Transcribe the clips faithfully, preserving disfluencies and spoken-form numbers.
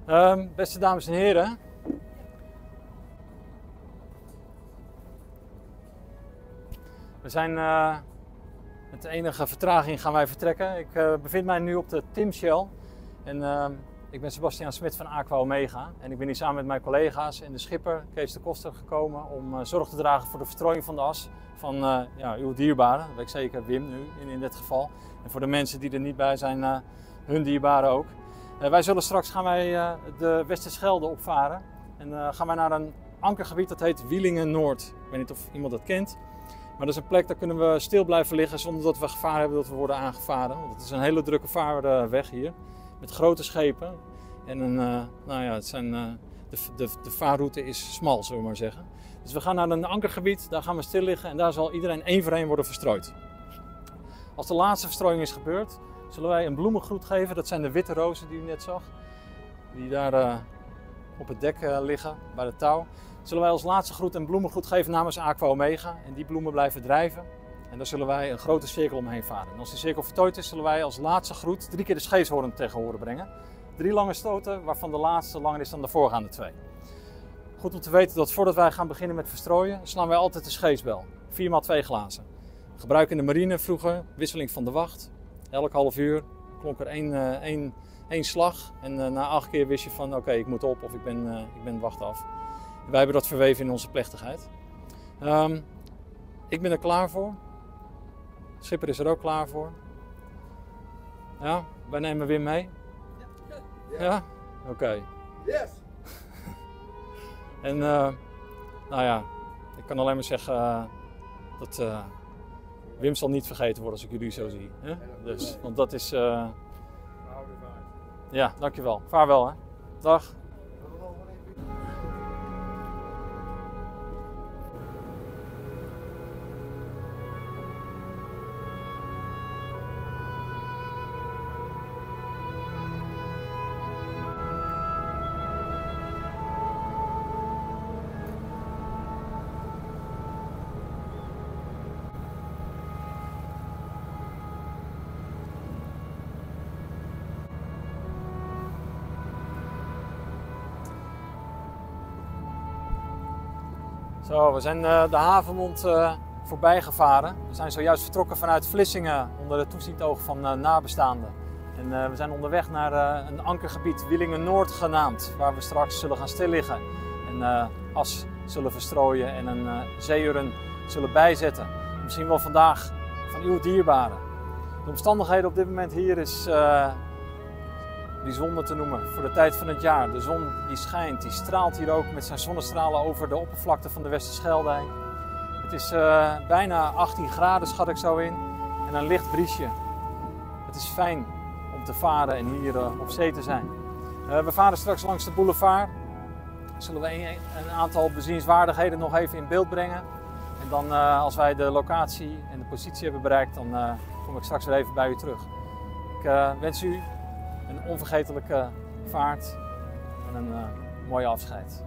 Um, beste dames en heren. We zijn uh, met enige vertraging gaan wij vertrekken. Ik uh, bevind mij nu op de Timshell. En uh, ik ben Sebastiaan Smit van Aqua Omega. En ik ben hier samen met mijn collega's en de schipper Kees de Koster gekomen om uh, zorg te dragen voor de verstrooiing van de as van uh, ja, uw dierbaren. Dat weet ik zeker, Wim nu in, in dit geval. En voor de mensen die er niet bij zijn, uh, hun dierbaren ook. Uh, wij zullen straks gaan wij uh, de Westerschelde opvaren. En uh, gaan wij naar een ankergebied dat heet Wielingen Noord. Ik weet niet of iemand dat kent. Maar dat is een plek, daar kunnen we stil blijven liggen zonder dat we gevaar hebben dat we worden aangevaren. Want het is een hele drukke vaarweg hier. Met grote schepen. En een, uh, nou ja, het zijn, uh, de, de, de vaarroute is smal, zullen we maar zeggen. Dus we gaan naar een ankergebied, daar gaan we stil liggen en daar zal iedereen één voor één worden verstrooid. Als de laatste verstrooiing is gebeurd, zullen wij een bloemengroet geven. Dat zijn de witte rozen die u net zag. Die daar uh, op het dek uh, liggen, bij de touw. Zullen wij als laatste groet een bloemengroet geven namens Aqua Omega. En die bloemen blijven drijven. En daar zullen wij een grote cirkel omheen varen. En als die cirkel voltooid is, zullen wij als laatste groet drie keer de scheepshoorn tegen horen brengen. Drie lange stoten, waarvan de laatste langer is dan de voorgaande twee. Goed om te weten dat voordat wij gaan beginnen met verstrooien, slaan wij altijd de scheepsbel. vier maal twee glazen. Gebruik in de marine vroeger, wisseling van de wacht. Elk half uur klonk er één, uh, één, één slag. En uh, na acht keer wist je van oké, okay, ik moet op of ik ben, uh, ik ben wacht af. En wij hebben dat verweven in onze plechtigheid. Um, ik ben er klaar voor. De schipper is er ook klaar voor. Ja, wij nemen Wim mee. Ja? Ja? Oké. Okay. Yes! En uh, nou ja, ik kan alleen maar zeggen uh, dat uh, Wim zal niet vergeten worden als ik jullie zo zie. Hè? Dus, want dat is... Uh... Ja, dankjewel. Vaarwel hè. Dag. Zo, we zijn uh, de havenmond uh, voorbij gevaren. We zijn zojuist vertrokken vanuit Vlissingen onder het toezicht oog van uh, nabestaanden. En uh, we zijn onderweg naar uh, een ankergebied, Wielingen Noord genaamd, waar we straks zullen gaan stilliggen. En uh, as zullen verstrooien en een uh, zeeurn zullen bijzetten. Misschien wel vandaag van uw dierbaren. De omstandigheden op dit moment hier is uh, bijzonder te noemen voor de tijd van het jaar. De zon die schijnt, die straalt hier ook met zijn zonnestralen over de oppervlakte van de Westerschelde heen. Het is uh, bijna achttien graden schat ik zo in en een licht briesje. Het is fijn om te varen en hier uh, op zee te zijn. Uh, we varen straks langs de boulevard. Zullen we een, een aantal bezienswaardigheden nog even in beeld brengen. En dan uh, als wij de locatie en de positie hebben bereikt, dan uh, kom ik straks weer even bij u terug. Ik uh, wens u een onvergetelijke vaart en een uh, mooie afscheid.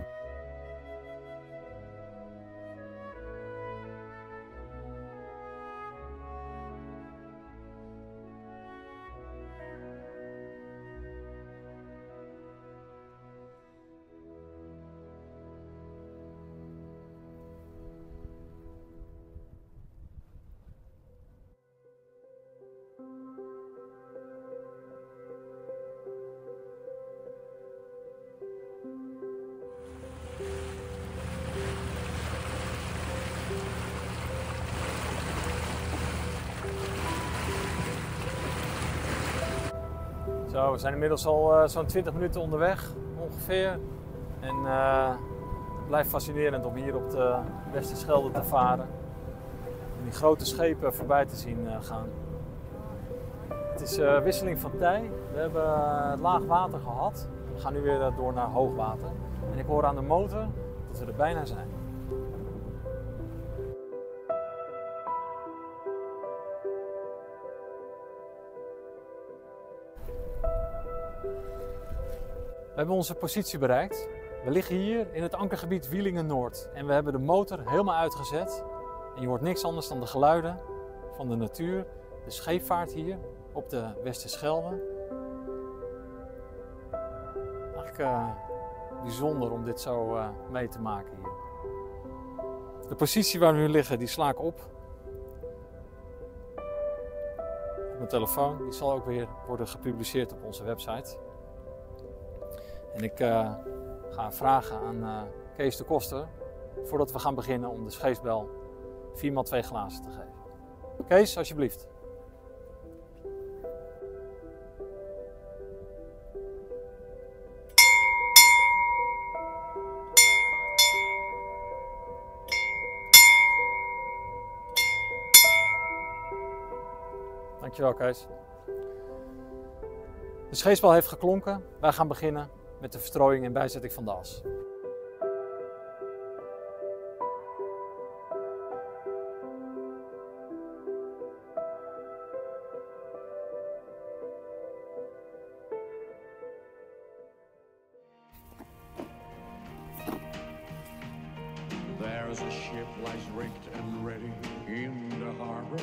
Zo, we zijn inmiddels al uh, zo'n twintig minuten onderweg, ongeveer. En uh, het blijft fascinerend om hier op de Westerschelde te varen. En die grote schepen voorbij te zien uh, gaan. Het is uh, wisseling van tij. We hebben uh, laag water gehad. We gaan nu weer uh, door naar hoog water. En ik hoor aan de motor dat we er bijna zijn. We hebben onze positie bereikt. We liggen hier in het ankergebied Wielingen Noord en we hebben de motor helemaal uitgezet. En je hoort niks anders dan de geluiden van de natuur, de scheepvaart hier op de Westerschelde. uh, bijzonder om dit zo uh, mee te maken hier. De positie waar we nu liggen, die sla ik op. Op mijn telefoon, die zal ook weer worden gepubliceerd op onze website. En ik uh, ga vragen aan uh, Kees de Koster, voordat we gaan beginnen, om de scheepsbel vier maal twee glazen te geven. Kees, alsjeblieft. Dankjewel, Kees. De scheepsbel heeft geklonken. Wij gaan beginnen met de verstrooiing en bijzetting van de as. There's a ship lies rigged and ready in the harbor.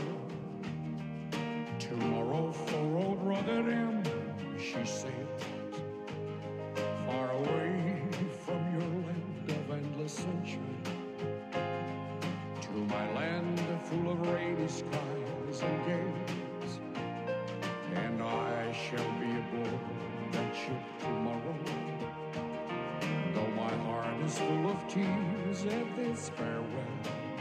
Tomorrow for old Rotterdam she sails, far away from your land of endless sunshine, to my land full of rainy skies and gales. And I shall be aboard that ship tomorrow, though my heart is full of tears at this farewell.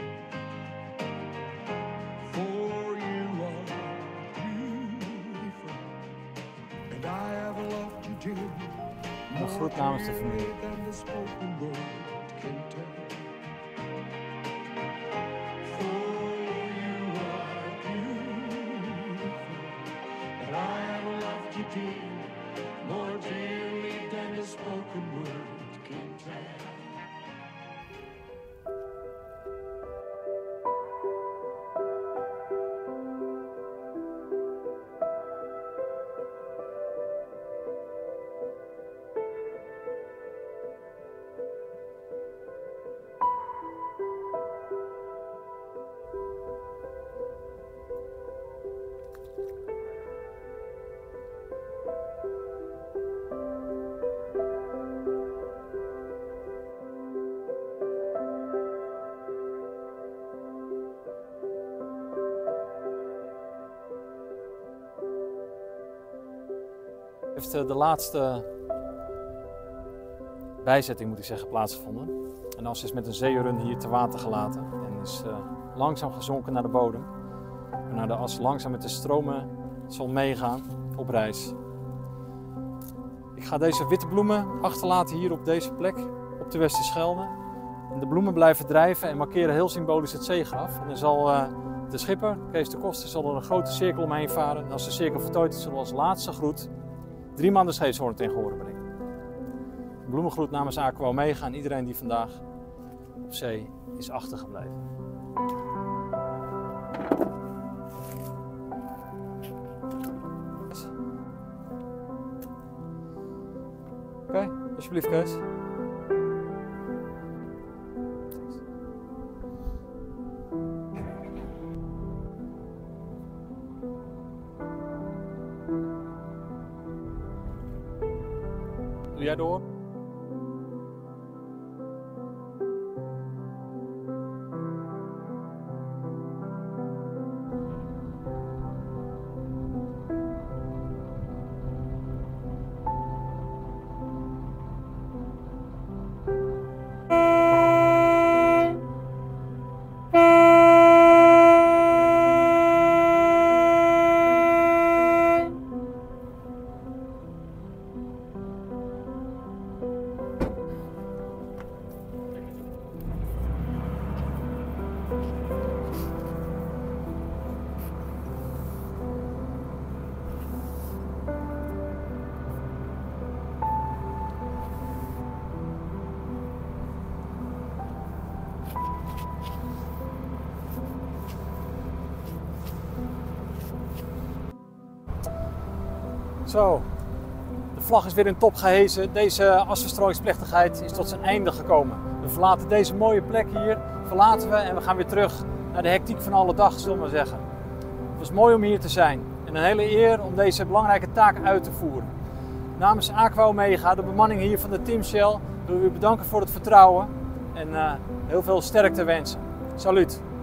For you are beautiful, and I have loved you too. Een groet namens de familie. More dearly than a spoken word can tell. Heeft de laatste bijzetting, moet ik zeggen, plaatsgevonden. En de as is met een zeerun hier te water gelaten en is uh, langzaam gezonken naar de bodem. Waarna de as langzaam met de stromen zal meegaan op reis. Ik ga deze witte bloemen achterlaten hier op deze plek, op de Westerschelde. En de bloemen blijven drijven en markeren heel symbolisch het zeegraf. En dan zal uh, de schipper, Kees de Koster, zal er een grote cirkel omheen varen. En als de cirkel voltooid is, zullen we als laatste groet drie maal de scheepshoorn ten gehore brengen. Een bloemengroet namens Aqua Omega en iedereen die vandaag op zee is achtergebleven. Oké, okay, alsjeblieft Kees. Doe jij door? Zo, de vlag is weer in top gehezen. Deze asverstrooiingsplechtigheid is tot zijn einde gekomen. We verlaten deze mooie plek hier, verlaten we en we gaan weer terug naar de hectiek van alle dag, zullen we maar zeggen. Het was mooi om hier te zijn en een hele eer om deze belangrijke taak uit te voeren. Namens Aqua Omega, de bemanning hier van de Team Shell, wil ik u bedanken voor het vertrouwen en uh, heel veel sterkte wensen. Salut!